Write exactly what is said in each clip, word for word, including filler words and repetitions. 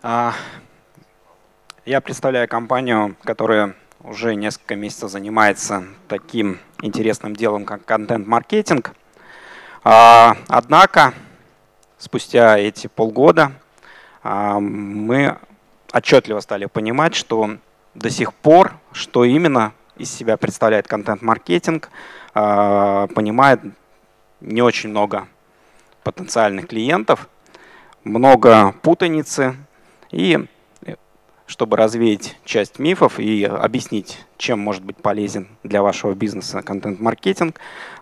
А, Я представляю компанию, которая уже несколько месяцев занимается таким интересным делом, как контент-маркетинг. А, Однако, спустя эти полгода а, мы отчетливо стали понимать, что до сих пор, что именно из себя представляет контент-маркетинг, а, понимает не очень много потенциальных клиентов, много путаницы. И чтобы развеять часть мифов и объяснить, чем может быть полезен для вашего бизнеса контент-маркетинг,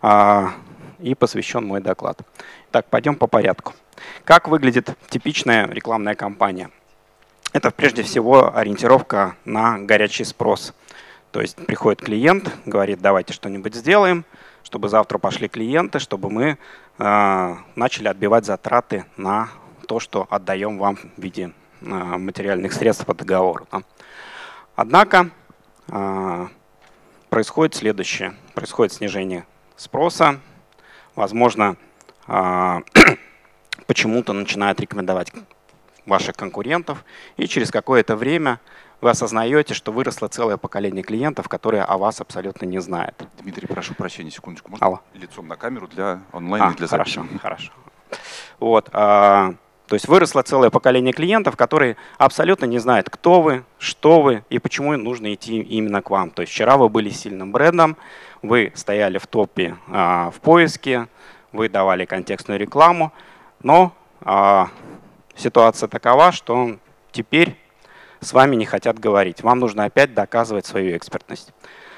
и посвящен мой доклад. Так, пойдем по порядку. Как выглядит типичная рекламная кампания? Это прежде всего ориентировка на горячий спрос. То есть приходит клиент, говорит, давайте что-нибудь сделаем, чтобы завтра пошли клиенты, чтобы мы э, начали отбивать затраты на то, что отдаем вам в виде э, материальных средств по договору. Да. Однако э, происходит следующее. Происходит снижение спроса. Возможно, э, почему-то начинают рекомендовать ваших конкурентов, и через какое-то время вы осознаете, что выросло целое поколение клиентов, которые о вас абсолютно не знают. Дмитрий, прошу прощения, секундочку. Можно Алло. лицом на камеру для онлайна а, и для хорошо, записи? Хорошо. Вот, а, то есть выросло целое поколение клиентов, которые абсолютно не знают, кто вы, что вы и почему им нужно идти именно к вам. То есть вчера вы были сильным брендом, вы стояли в топе а, в поиске, вы давали контекстную рекламу, но а, ситуация такова, что теперь с вами не хотят говорить. Вам нужно опять доказывать свою экспертность.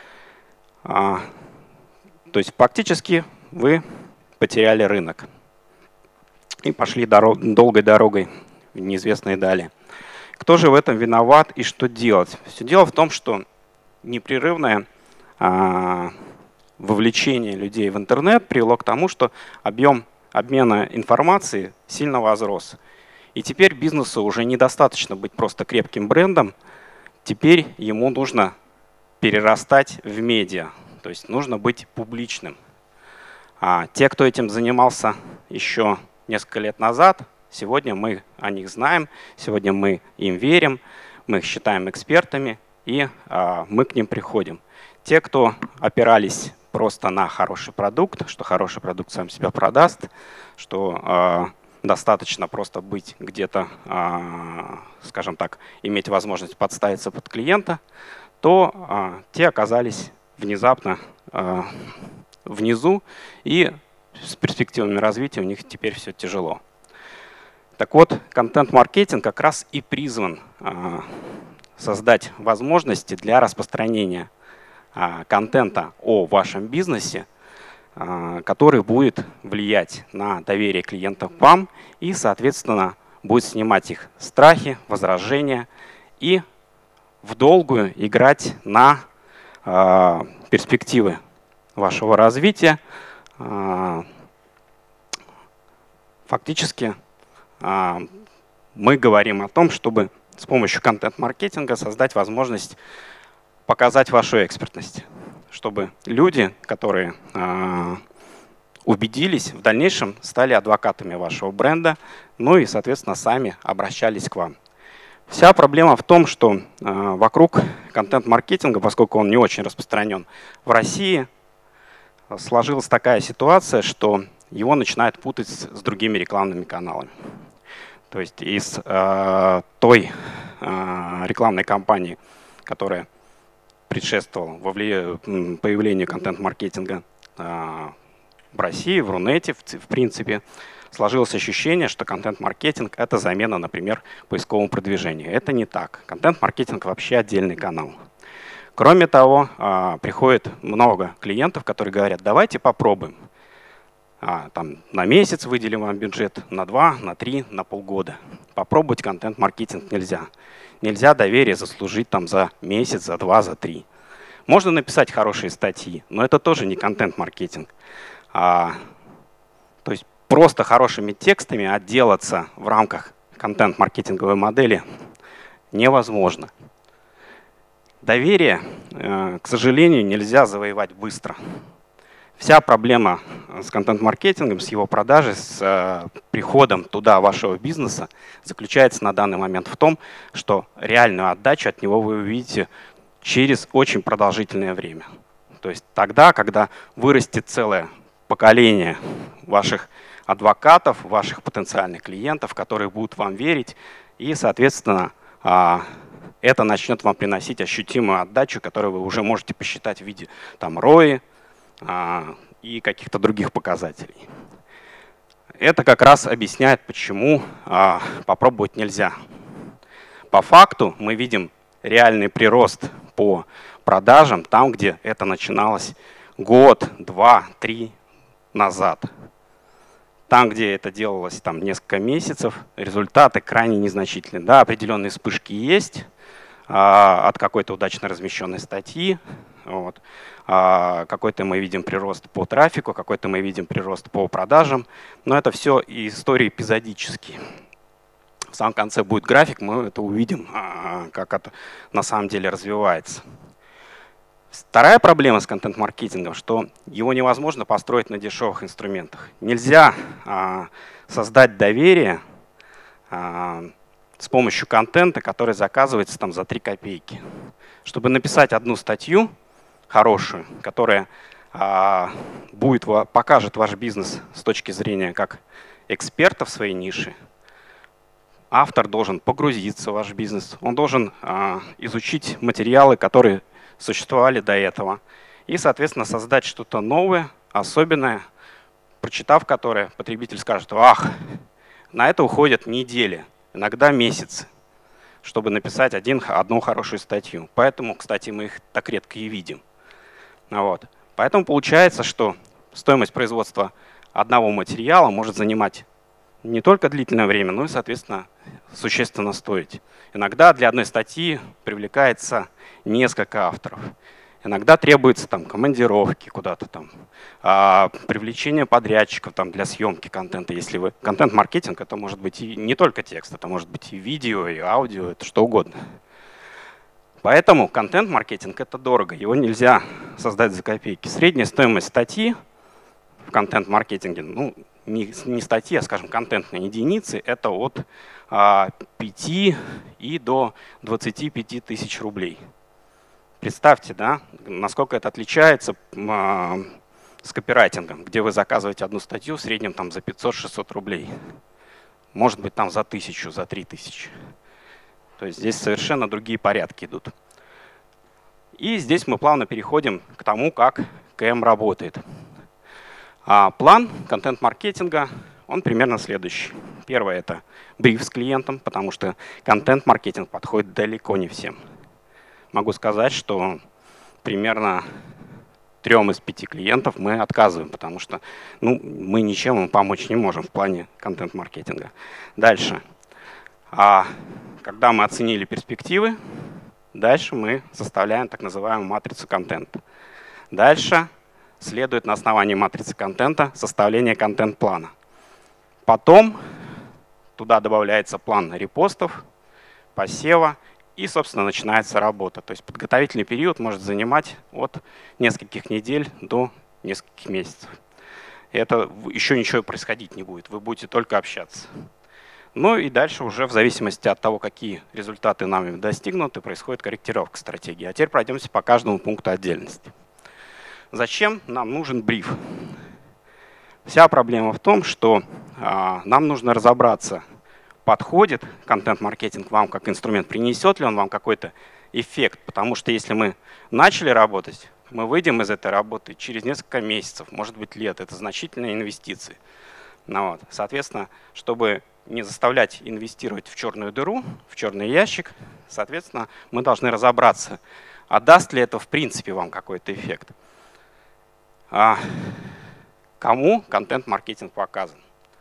А, то есть фактически вы потеряли рынок и пошли дорог, долгой дорогой в неизвестные дали. Кто же в этом виноват и что делать? Все дело в том, что непрерывное а, вовлечение людей в интернет привело к тому, что объем обмена информацией сильно возрос. И теперь бизнесу уже недостаточно быть просто крепким брендом, теперь ему нужно перерастать в медиа, то есть нужно быть публичным. А те, кто этим занимался еще несколько лет назад, сегодня мы о них знаем, сегодня мы им верим, мы их считаем экспертами, и а, мы к ним приходим. Те, кто опирались просто на хороший продукт, что хороший продукт сам себя продаст, что а, достаточно просто быть где-то, скажем так, иметь возможность подставиться под клиента, то те оказались внезапно внизу, и с перспективами развития у них теперь все тяжело. Так вот, контент-маркетинг как раз и призван создать возможности для распространения контента о вашем бизнесе, который будет влиять на доверие клиентов к вам и, соответственно, будет снимать их страхи, возражения и в долгую играть на э, перспективы вашего развития. Э, фактически э, мы говорим о том, чтобы с помощью контент-маркетинга создать возможность показать вашу экспертность, чтобы люди, которые э, убедились, в дальнейшем стали адвокатами вашего бренда, ну и, соответственно, сами обращались к вам. Вся проблема в том, что э, вокруг контент-маркетинга, поскольку он не очень распространен в России, сложилась такая ситуация, что его начинают путать с, с другими рекламными каналами. То есть из э, той э, рекламной кампании, которая предшествовал появлению контент-маркетинга в России, в Рунете, в принципе, сложилось ощущение, что контент-маркетинг — это замена, например, поисковому продвижению. Это не так. Контент-маркетинг вообще отдельный канал. Кроме того, приходит много клиентов, которые говорят, давайте попробуем. Там, на месяц выделим вам бюджет, на два, на три, на полгода. Попробовать контент-маркетинг нельзя. Нельзя доверие заслужить там за месяц, за два, за три. Можно написать хорошие статьи, но это тоже не контент-маркетинг. А, то есть просто хорошими текстами отделаться в рамках контент-маркетинговой модели невозможно. Доверие, э, к сожалению, нельзя завоевать быстро. Вся проблема с контент-маркетингом, с его продажей, с э, приходом туда вашего бизнеса заключается на данный момент в том, что реальную отдачу от него вы увидите через очень продолжительное время. То есть тогда, когда вырастет целое поколение ваших адвокатов, ваших потенциальных клиентов, которые будут вам верить, и, соответственно, э, это начнет вам приносить ощутимую отдачу, которую вы уже можете посчитать в виде там, рои, и каких-то других показателей. Это как раз объясняет, почему а, попробовать нельзя. По факту мы видим реальный прирост по продажам там, где это начиналось год, два, три назад. Там, где это делалось там, несколько месяцев, результаты крайне незначительные. Да, определенные вспышки есть а, от какой-то удачно размещенной статьи. Вот. Какой-то мы видим прирост по трафику, какой-то мы видим прирост по продажам, но это все истории эпизодические. В самом конце будет график, мы это увидим, как это на самом деле развивается. Вторая проблема с контент-маркетингом, что его невозможно построить на дешевых инструментах. Нельзя создать доверие с помощью контента, который заказывается там, за три копейки. Чтобы написать одну статью, хорошую, которая а, будет, покажет ваш бизнес с точки зрения как эксперта в своей нише, автор должен погрузиться в ваш бизнес, он должен а, изучить материалы, которые существовали до этого, и, соответственно, создать что-то новое, особенное, прочитав которое, потребитель скажет: ах, на это уходят недели, иногда месяцы, чтобы написать один, одну хорошую статью. Поэтому, кстати, мы их так редко и видим. Вот. Поэтому получается, что стоимость производства одного материала может занимать не только длительное время, но и, соответственно, существенно стоить. Иногда для одной статьи привлекается несколько авторов. Иногда требуется там, командировки куда-то там, а, привлечение подрядчиков там, для съемки контента. Если вы контент-маркетинг, это может быть и не только текст, это может быть и видео, и аудио, это что угодно. Поэтому контент-маркетинг — это дорого, его нельзя создать за копейки. Средняя стоимость статьи в контент-маркетинге, ну не, не статьи, а, скажем, контентной единицы, это от а, пяти и до двадцати пяти тысяч рублей. Представьте, да, насколько это отличается а, с копирайтингом, где вы заказываете одну статью в среднем там, за пятьсот-шестьсот рублей. Может быть, там за тысячу, за три тысячи. То есть здесь совершенно другие порядки идут. И здесь мы плавно переходим к тому, как КМ работает. А план контент-маркетинга, он примерно следующий. Первое — это бриф с клиентом, потому что контент-маркетинг подходит далеко не всем. Могу сказать, что примерно трем из пяти клиентов мы отказываем, потому что ну, мы ничем им помочь не можем в плане контент-маркетинга. Дальше. А когда мы оценили перспективы, дальше мы составляем так называемую матрицу контента. Дальше следует на основании матрицы контента составление контент-плана. Потом туда добавляется план репостов, посева, и, собственно, начинается работа. То есть подготовительный период может занимать от нескольких недель до нескольких месяцев. И это еще ничего происходить не будет, вы будете только общаться. Ну и дальше уже в зависимости от того, какие результаты нами достигнуты, происходит корректировка стратегии. А теперь пройдемся по каждому пункту отдельности. Зачем нам нужен бриф? Вся проблема в том, что а, нам нужно разобраться, подходит контент-маркетинг вам как инструмент, принесет ли он вам какой-то эффект. Потому что если мы начали работать, мы выйдем из этой работы через несколько месяцев, может быть лет. Это значительные инвестиции. Ну, вот. Соответственно, чтобы не заставлять инвестировать в черную дыру, в черный ящик, соответственно, мы должны разобраться, а даст ли это в принципе вам какой-то эффект. А кому контент-маркетинг показан?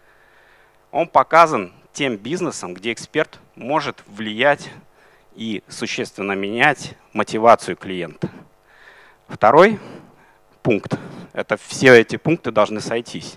Он показан тем бизнесом, где эксперт может влиять и существенно менять мотивацию клиента. Второй пункт — это все эти пункты должны сойтись.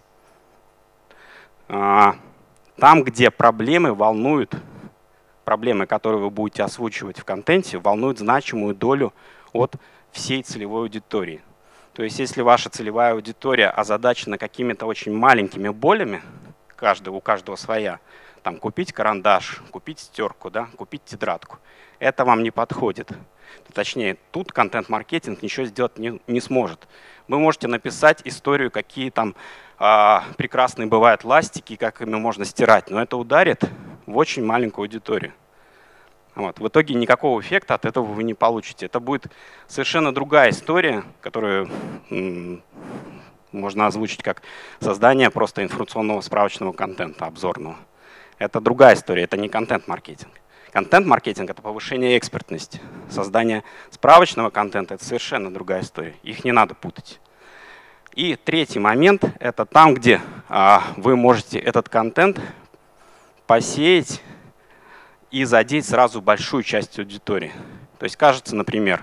Там, где проблемы волнуют, проблемы, которые вы будете озвучивать в контенте, волнуют значимую долю от всей целевой аудитории. То есть если ваша целевая аудитория озадачена какими-то очень маленькими болями, каждый, у каждого своя, там, купить карандаш, купить стерку, да, купить тетрадку, это вам не подходит. Точнее, тут контент-маркетинг ничего сделать не, не сможет. Вы можете написать историю, какие там а, прекрасные бывают ластики, как ими можно стирать, но это ударит в очень маленькую аудиторию. Вот. В итоге никакого эффекта от этого вы не получите. Это будет совершенно другая история, которую м, можно озвучить как создание просто информационного справочного контента, обзорного. Это другая история, это не контент-маркетинг. Контент-маркетинг — это повышение экспертности. Создание справочного контента — это совершенно другая история. Их не надо путать. И третий момент — это там, где а, вы можете этот контент посеять и задеть сразу большую часть аудитории. То есть кажется, например,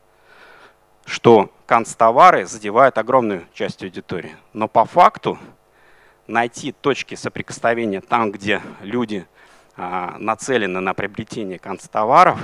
что канцтовары задевают огромную часть аудитории. Но по факту найти точки соприкосновения там, где люди а, нацелены на приобретение канцтоваров,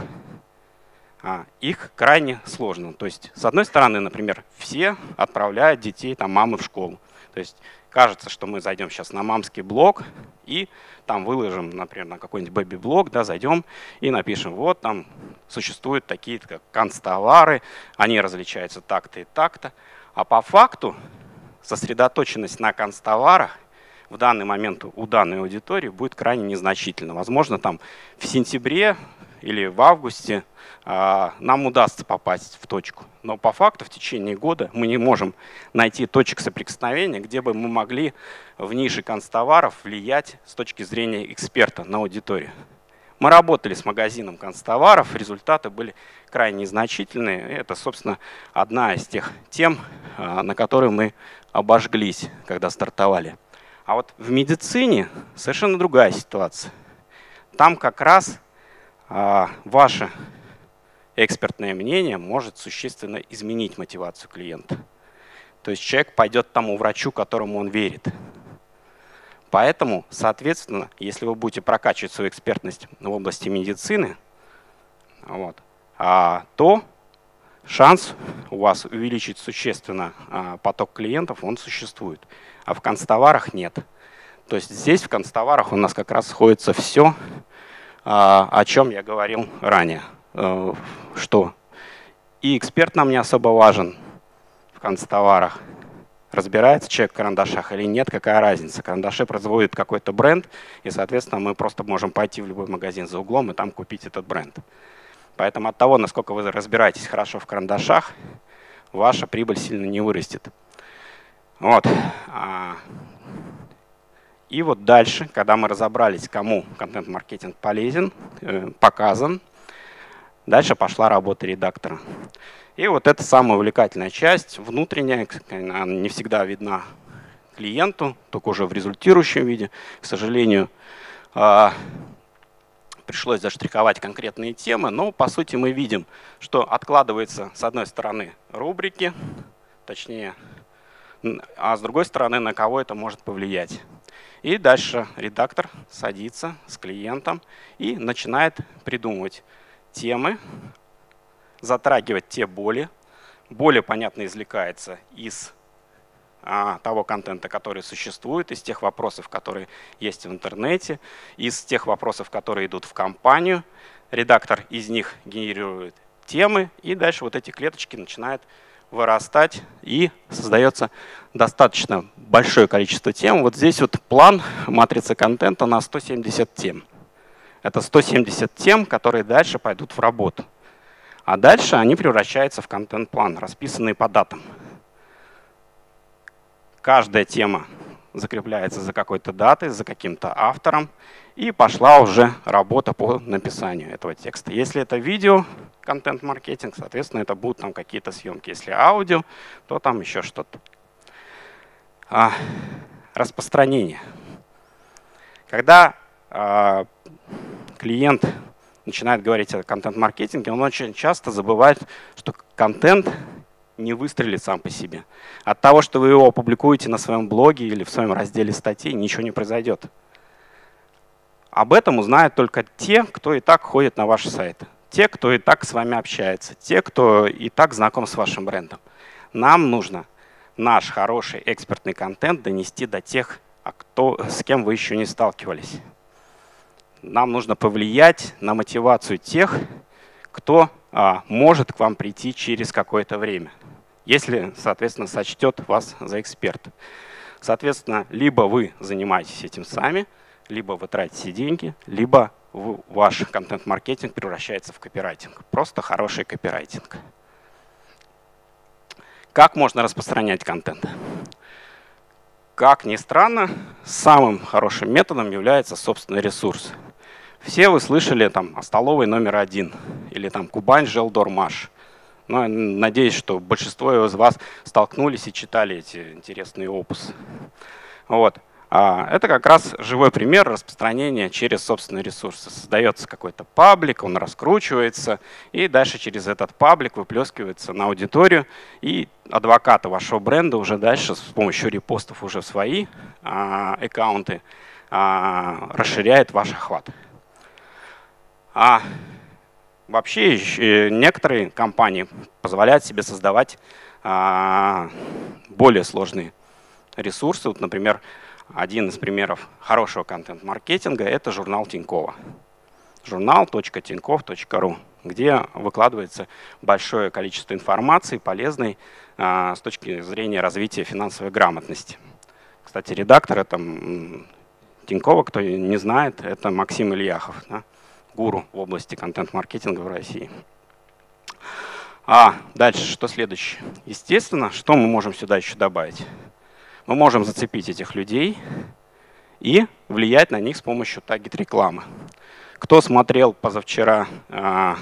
а, их крайне сложно. То есть, с одной стороны, например, все отправляют детей, там, мамы в школу. То есть кажется, что мы зайдем сейчас на мамский блог и там выложим, например, на какой-нибудь бэби-блог, да, зайдем и напишем, вот там существуют такие как канцтовары, они различаются так-то и так-то. А по факту сосредоточенность на канцтоварах в данный момент у данной аудитории будет крайне незначительна. Возможно, там в сентябре или в августе а, нам удастся попасть в точку. Но по факту в течение года мы не можем найти точек соприкосновения, где бы мы могли в нише канцтоваров влиять с точки зрения эксперта на аудиторию. Мы работали с магазином канцтоваров, результаты были крайне незначительные. Это, собственно, одна из тех тем, а, на которые мы обожглись, когда стартовали. А вот в медицине совершенно другая ситуация. Там как раз а, ваше экспертное мнение может существенно изменить мотивацию клиента. То есть человек пойдет к тому врачу, которому он верит. Поэтому, соответственно, если вы будете прокачивать свою экспертность в области медицины, вот, а, то шанс у вас увеличить существенно а, поток клиентов, он существует. А в канцтоварах нет. То есть здесь в канцтоварах у нас как раз сходится все, а, о чем я говорил ранее. А, что и эксперт нам не особо важен в канцтоварах. Разбирается человек в карандашах или нет, какая разница. Карандаши производит какой-то бренд, и, соответственно, мы просто можем пойти в любой магазин за углом и там купить этот бренд. Поэтому от того, насколько вы разбираетесь хорошо в карандашах, ваша прибыль сильно не вырастет. Вот. И вот дальше, когда мы разобрались, кому контент-маркетинг полезен, показан, дальше пошла работа редактора. И вот это самая увлекательная часть, внутренняя, она не всегда видна клиенту, только уже в результирующем виде. К сожалению, пришлось заштриховать конкретные темы, но по сути мы видим, что откладывается с одной стороны рубрики, точнее, а с другой стороны, на кого это может повлиять. И дальше редактор садится с клиентом и начинает придумывать темы, затрагивать те боли. Боли, понятно, извлекается из а, того контента, который существует, из тех вопросов, которые есть в интернете, из тех вопросов, которые идут в компанию. Редактор из них генерирует темы, и дальше вот эти клеточки начинают вырастать, и создается достаточно большое количество тем. Вот здесь вот план матрицы контента на сто семьдесят тем. Это сто семьдесят тем, которые дальше пойдут в работу. А дальше они превращаются в контент-план, расписанный по датам. Каждая тема закрепляется за какой-то датой, за каким-то автором, и пошла уже работа по написанию этого текста. Если это видео, контент-маркетинг, соответственно, это будут там какие-то съемки. Если аудио, то там еще что-то. А, распространение. Когда а, клиент начинает говорить о контент-маркетинге, он очень часто забывает, что контент не выстрелит сам по себе. От того, что вы его опубликуете на своем блоге или в своем разделе статей, ничего не произойдет. Об этом узнают только те, кто и так ходит на ваш сайт, те, кто и так с вами общается, те, кто и так знаком с вашим брендом. Нам нужно наш хороший экспертный контент донести до тех, а кто, с кем вы еще не сталкивались. Нам нужно повлиять на мотивацию тех, кто а, может к вам прийти через какое-то время, если, соответственно, сочтет вас за эксперта. Соответственно, либо вы занимаетесь этим сами, либо вы тратите деньги, либо ваш контент-маркетинг превращается в копирайтинг. Просто хороший копирайтинг. Как можно распространять контент? Как ни странно, самым хорошим методом является собственный ресурс. Все вы слышали там о столовой номер один или там Кубань Желдормаш. Но надеюсь, что большинство из вас столкнулись и читали эти интересные опусы. Вот. Это как раз живой пример распространения через собственные ресурсы. Создается какой-то паблик, он раскручивается, и дальше через этот паблик выплескивается на аудиторию, и адвокаты вашего бренда уже дальше с помощью репостов уже в свои а, аккаунты а, расширяет ваш охват. А вообще некоторые компании позволяют себе создавать а, более сложные ресурсы. Вот, например, один из примеров хорошего контент-маркетинга — это журнал Тинькова. журнал точка тинькофф точка ру, где выкладывается большое количество информации, полезной а, с точки зрения развития финансовой грамотности. Кстати, редактор это Тинькова, кто не знает, это Максим Ильяхов, да, гуру в области контент-маркетинга в России. А дальше, что следующее? Естественно, что мы можем сюда еще добавить? Мы можем зацепить этих людей и влиять на них с помощью таргет-рекламы. Кто смотрел позавчера э,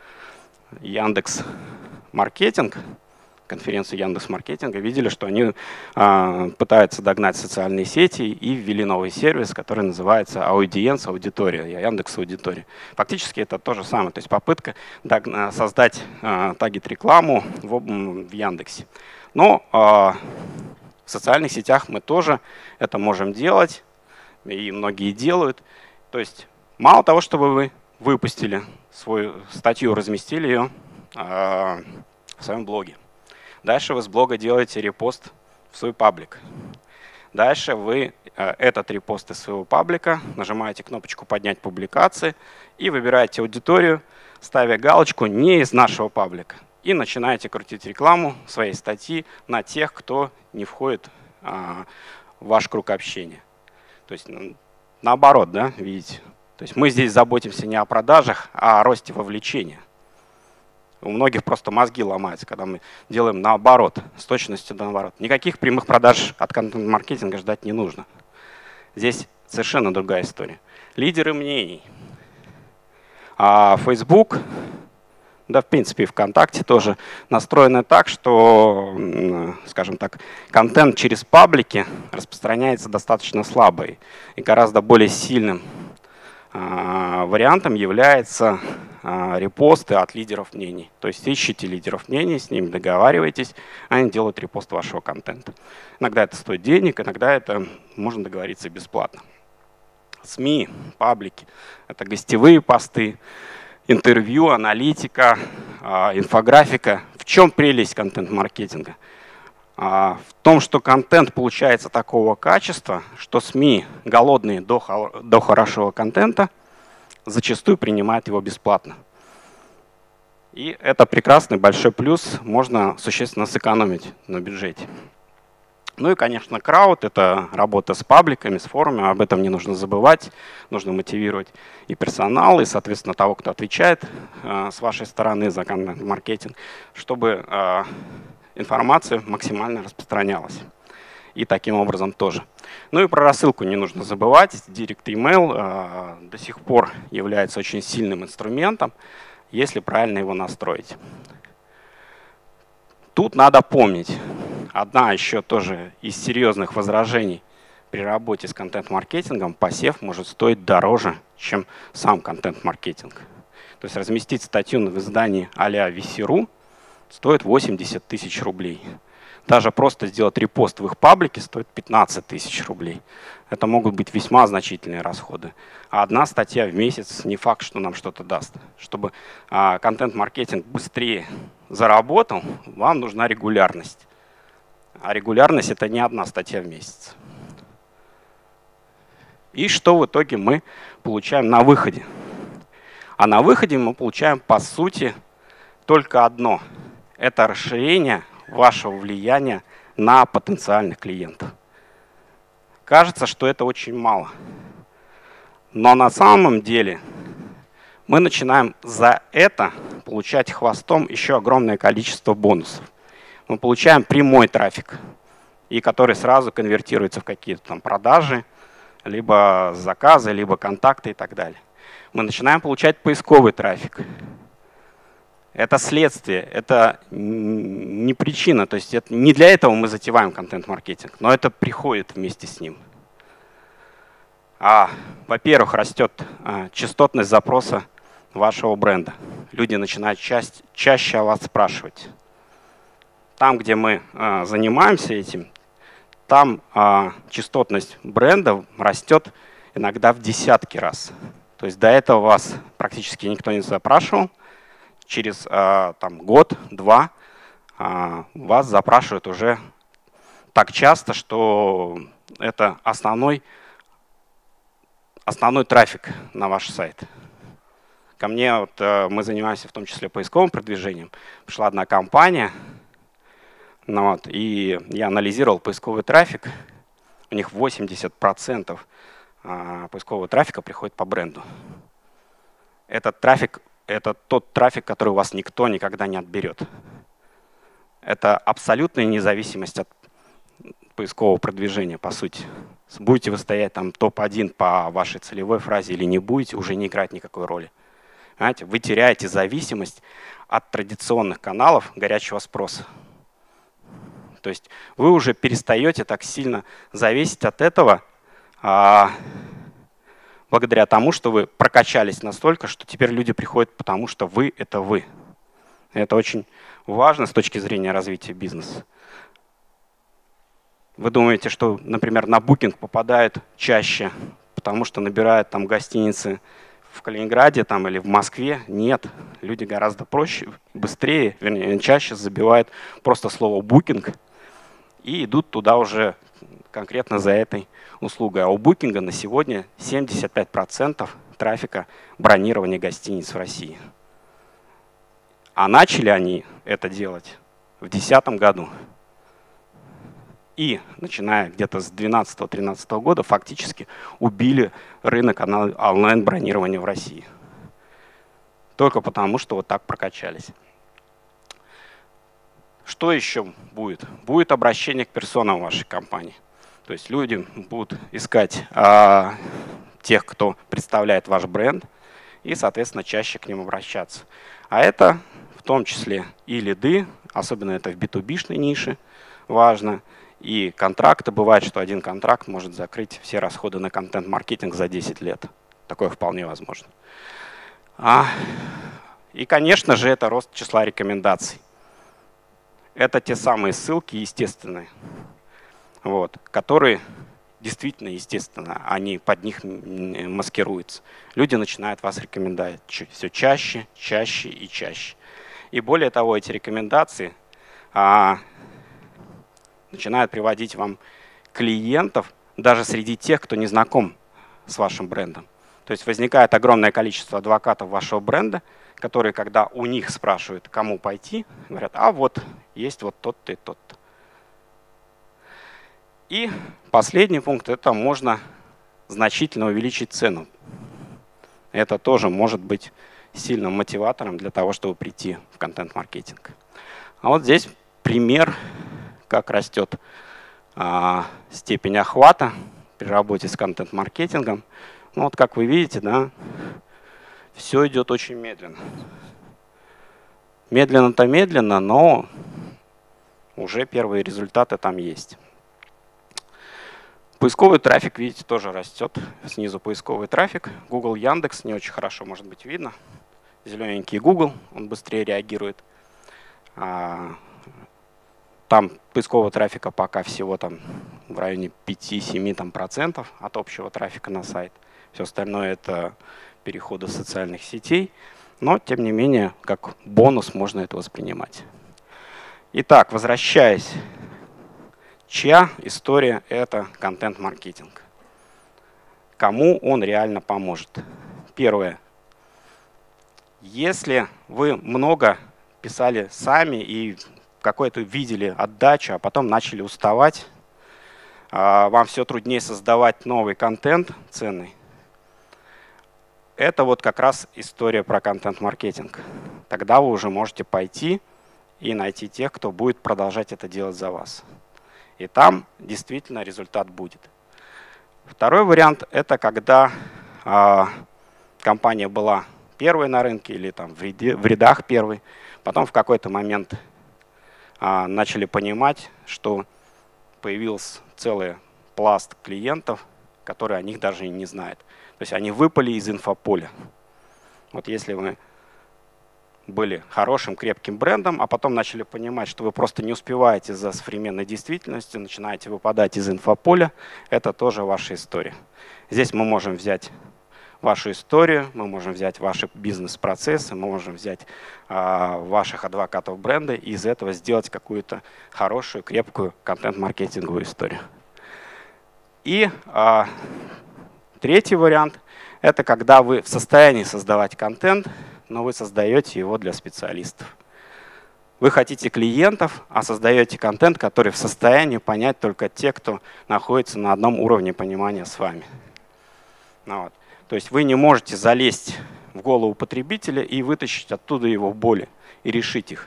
Яндекс.Маркетинг, конференцию Яндекс.Маркетинга, видели, что они э, пытаются догнать социальные сети и ввели новый сервис, который называется Audience, аудитория, Яндекс.Аудитория. Фактически это то же самое, то есть попытка создать э, таргет-рекламу в, в Яндексе. Но э, в социальных сетях мы тоже это можем делать, и многие делают. То есть мало того, чтобы вы выпустили свою статью, разместили ее э, в своем блоге. Дальше вы с блога делаете репост в свой паблик. Дальше вы э, этот репост из своего паблика нажимаете кнопочку «Поднять публикации» и выбираете аудиторию, ставя галочку «Не из нашего паблика». И начинаете крутить рекламу своей статьи на тех, кто не входит а, в ваш круг общения. То есть наоборот, да, видите? То есть мы здесь заботимся не о продажах, а о росте вовлечения. У многих просто мозги ломаются, когда мы делаем наоборот, с точностью наоборот. Никаких прямых продаж от контент-маркетинга ждать не нужно. Здесь совершенно другая история. Лидеры мнений. А Facebook... Да, в принципе, и ВКонтакте тоже настроены так, что, скажем так, контент через паблики распространяется достаточно слабо. И гораздо более сильным э, вариантом является э, репосты от лидеров мнений. То есть ищите лидеров мнений, с ними договаривайтесь, они делают репост вашего контента. Иногда это стоит денег, иногда это можно договориться бесплатно. СМИ, паблики — это гостевые посты, интервью, аналитика, инфографика. В чем прелесть контент-маркетинга? В том, что контент получается такого качества, что СМИ, голодные до, до хорошего контента, зачастую принимают его бесплатно. И это прекрасный большой плюс, можно существенно сэкономить на бюджете. Ну и, конечно, крауд — это работа с пабликами, с форумами, об этом не нужно забывать. Нужно мотивировать и персонал, и, соответственно, того, кто отвечает э, с вашей стороны за контент-маркетинг, чтобы э, информация максимально распространялась. И таким образом тоже. Ну и про рассылку не нужно забывать. Direct email э, до сих пор является очень сильным инструментом, если правильно его настроить. Тут надо помнить. Одна еще тоже из серьезных возражений при работе с контент-маркетингом: посев может стоить дороже, чем сам контент-маркетинг. То есть разместить статью в издании а-ля ви си точка ру стоит восемьдесят тысяч рублей. Даже просто сделать репост в их паблике стоит пятнадцать тысяч рублей. Это могут быть весьма значительные расходы. А одна статья в месяц не факт, что нам что-то даст. Чтобы а, контент-маркетинг быстрее заработал, вам нужна регулярность. А регулярность — это не одна статья в месяц. И что в итоге мы получаем на выходе? А на выходе мы получаем, по сути, только одно. Это расширение вашего влияния на потенциальных клиентов. Кажется, что это очень мало. Но на самом деле мы начинаем за это получать хвостом еще огромное количество бонусов. Мы получаем прямой трафик, и который сразу конвертируется в какие-то там продажи, либо заказы, либо контакты и так далее. Мы начинаем получать поисковый трафик. Это следствие, это не причина. То есть это не для этого мы затеваем контент-маркетинг, но это приходит вместе с ним. А, во-первых, растет а, частотность запроса вашего бренда. Люди начинают ча чаще о вас спрашивать. Там, где мы а, занимаемся этим, там а, частотность бренда растет иногда в десятки раз. То есть до этого вас практически никто не запрашивал. Через а, там, год-два а, вас запрашивают уже так часто, что это основной, основной трафик на ваш сайт. Ко мне, вот, мы занимаемся в том числе поисковым продвижением. Пришла одна компания, ну, вот, и я анализировал поисковый трафик. У них восемьдесят процентов поискового трафика приходит по бренду. Этот трафик — это тот трафик, который у вас никто никогда не отберет. Это абсолютная независимость от поискового продвижения, по сути. Будете вы стоять там топ один по вашей целевой фразе или не будете, уже не играет никакой роли. Понимаете? Вы теряете зависимость от традиционных каналов горячего спроса. То есть вы уже перестаете так сильно зависеть от этого, а, благодаря тому, что вы прокачались настолько, что теперь люди приходят, потому что вы — это вы. Это очень важно с точки зрения развития бизнеса. Вы думаете, что, например, на Booking попадают чаще, потому что набирают там гостиницы в Калининграде там, или в Москве? Нет. Люди гораздо проще, быстрее, вернее, чаще забивают просто слово Booking и идут туда уже конкретно за этой услугой. А у Booking на сегодня семьдесят пять процентов трафика бронирования гостиниц в России. А начали они это делать в две тысячи десятом году. И, начиная где-то с две тысячи двенадцатого — две тысячи тринадцатого года, фактически убили рынок онлайн-бронирования в России. Только потому, что вот так прокачались. Что еще будет? Будет обращение к персонам вашей компании. То есть люди будут искать а, тех, кто представляет ваш бренд, и, соответственно, чаще к ним обращаться. А это в том числе и лиды, особенно это в би ту би-шной нише важно, и контракты. Бывает, что один контракт может закрыть все расходы на контент-маркетинг за десять лет. Такое вполне возможно. А, и, конечно же, это рост числа рекомендаций. Это те самые ссылки естественные, вот, которые действительно, естественно, они под них маскируются. Люди начинают вас рекомендовать все чаще, чаще и чаще. И более того, эти рекомендации а, начинают приводить вам клиентов даже среди тех, кто не знаком с вашим брендом. То есть возникает огромное количество адвокатов вашего бренда, которые, когда у них спрашивают, кому пойти, говорят: а вот есть вот тот-то и тот-то. И последний пункт — это можно значительно увеличить цену. Это тоже может быть сильным мотиватором для того, чтобы прийти в контент-маркетинг. А вот здесь пример, как растет а, степень охвата при работе с контент-маркетингом. Ну, вот как вы видите, да, все идет очень медленно. Медленно-то медленно, но уже первые результаты там есть. Поисковый трафик, видите, тоже растет. Снизу поисковый трафик. Google, Яндекс, не очень хорошо может быть видно. Зелененький Google, он быстрее реагирует. Там поискового трафика пока всего там в районе пяти-семи процентов от общего трафика на сайт. Все остальное — это переходы социальных сетей. Но, тем не менее, как бонус можно это воспринимать. Итак, возвращаясь, чья история – это контент-маркетинг? Кому он реально поможет? Первое. Если вы много писали сами и какой-то видели отдачу, а потом начали уставать, вам все труднее создавать новый контент ценный, это вот как раз история про контент-маркетинг. Тогда вы уже можете пойти и найти тех, кто будет продолжать это делать за вас. И там действительно результат будет. Второй вариант – это когда э, компания была первой на рынке или там в, ряде, в рядах первой, потом в какой-то момент э, начали понимать, что появился целый пласт клиентов, которые о них даже и не знают. То есть они выпали из инфополя. Вот если вы были хорошим, крепким брендом, а потом начали понимать, что вы просто не успеваете за современной действительностью, начинаете выпадать из инфополя, это тоже ваша история. Здесь мы можем взять вашу историю, мы можем взять ваши бизнес-процессы, мы можем взять а, ваших адвокатов бренда и из этого сделать какую-то хорошую, крепкую контент-маркетинговую историю. И а, третий вариант – это когда вы в состоянии создавать контент, но вы создаете его для специалистов. Вы хотите клиентов, а создаете контент, который в состоянии понять только те, кто находится на одном уровне понимания с вами. Ну, вот. То есть вы не можете залезть в голову потребителя и вытащить оттуда его боли и решить их.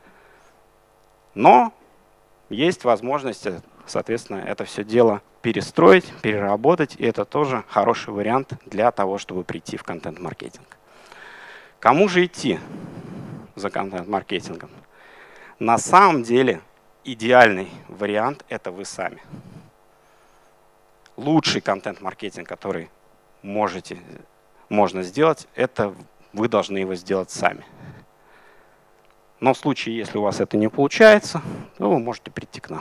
Но есть возможность, соответственно, это все дело перестроить, переработать, и это тоже хороший вариант для того, чтобы прийти в контент-маркетинг. Кому же идти за контент-маркетингом? На самом деле идеальный вариант – это вы сами. Лучший контент-маркетинг, который можете, можно сделать, это вы должны его сделать сами. Но в случае, если у вас это не получается, то вы можете прийти к нам.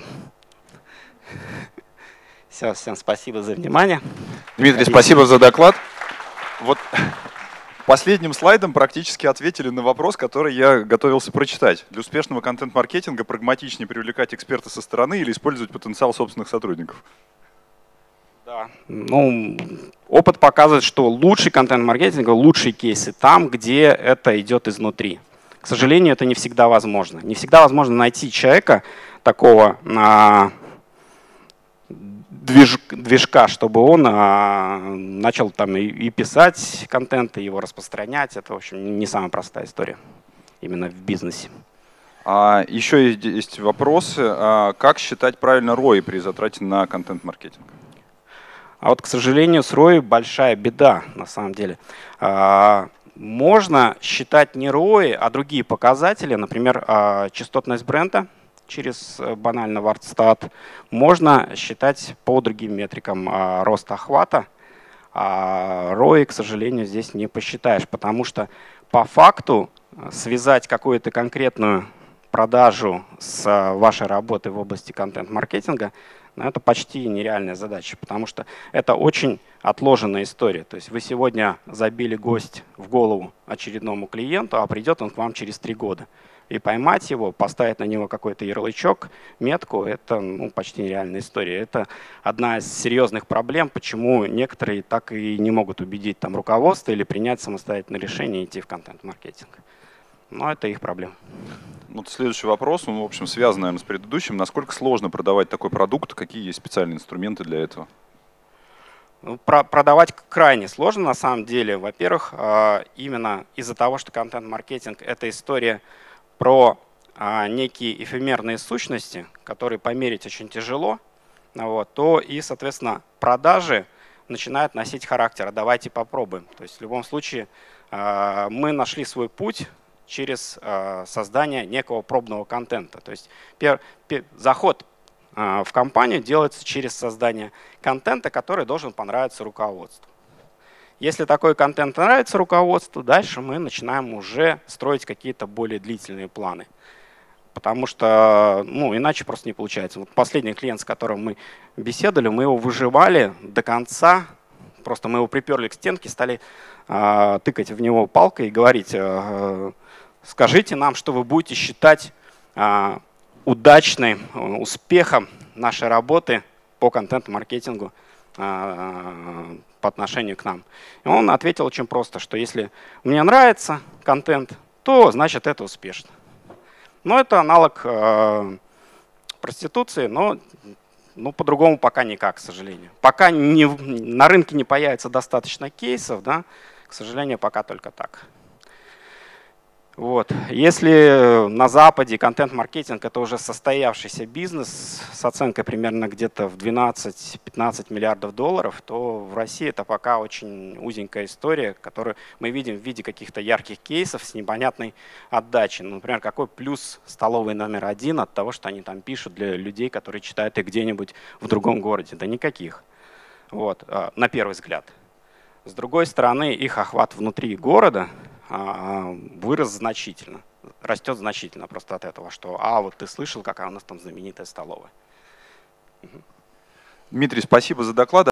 Все, всем спасибо за внимание. Дмитрий, спасибо за доклад. Вот последним слайдом практически ответили на вопрос, который я готовился прочитать. Для успешного контент-маркетинга прагматичнее привлекать эксперта со стороны или использовать потенциал собственных сотрудников? Да. Ну, опыт показывает, что лучший контент-маркетинг, лучшие кейсы там, где это идет изнутри. К сожалению, это не всегда возможно. Не всегда возможно найти человека такого а, движ, движка, чтобы он а, начал там и, и писать контент, и его распространять. Это, в общем, не самая простая история именно в бизнесе. А еще есть, есть вопросы. А как считать правильно рой при затрате на контент-маркетинг? А вот, к сожалению, с рой большая беда на самом деле. А, можно считать не рой, а другие показатели, например, а, частотность бренда через банально WordStat. Можно считать по другим метрикам а, рост охвата. А рой, к сожалению, здесь не посчитаешь, потому что по факту связать какую-то конкретную продажу с вашей работой в области контент-маркетинга, но это почти нереальная задача, потому что это очень отложенная история. То есть вы сегодня забили гость в голову очередному клиенту, а придет он к вам через три года. И поймать его, поставить на него какой-то ярлычок, метку, это ну, почти нереальная история. Это одна из серьезных проблем, почему некоторые так и не могут убедить там, руководство или принять самостоятельное решение идти в контент-маркетинг. Но это их проблема. Вот следующий вопрос, он, в общем, связан, наверное, с предыдущим. Насколько сложно продавать такой продукт? Какие есть специальные инструменты для этого? Ну, про продавать крайне сложно, на самом деле. Во-первых, именно из-за того, что контент-маркетинг – это история про некие эфемерные сущности, которые померить очень тяжело, вот, то и, соответственно, продажи начинают носить характер. Давайте попробуем. То есть в любом случае мы нашли свой путь через э, создание некого пробного контента. То есть пер, пер, заход э, в компанию делается через создание контента, который должен понравиться руководству. Если такой контент нравится руководству, дальше мы начинаем уже строить какие-то более длительные планы. Потому что ну, иначе просто не получается. Вот последний клиент, с которым мы беседовали, мы его выживали до конца. Просто мы его приперли к стенке, стали тыкать в него палкой и говорить: скажите нам, что вы будете считать удачным успехом нашей работы по контент-маркетингу по отношению к нам. И он ответил очень просто, что если мне нравится контент, то значит это успешно. Но это аналог э, проституции, но ну, по-другому пока никак, к сожалению. Пока не, на рынке не появится достаточно кейсов, да, к сожалению, пока только так. Вот. Если на Западе контент-маркетинг — это уже состоявшийся бизнес с оценкой примерно где-то в двенадцать-пятнадцать миллиардов долларов, то в России это пока очень узенькая история, которую мы видим в виде каких-то ярких кейсов с непонятной отдачей. Ну, например, какой плюс столовой номер один от того, что они там пишут для людей, которые читают их где-нибудь в другом городе? Да никаких. Вот. На первый взгляд. С другой стороны, их охват внутри города вырос значительно, растет значительно просто от этого, что а вот ты слышал, какая у нас там знаменитая столовая. Дмитрий, спасибо за доклад.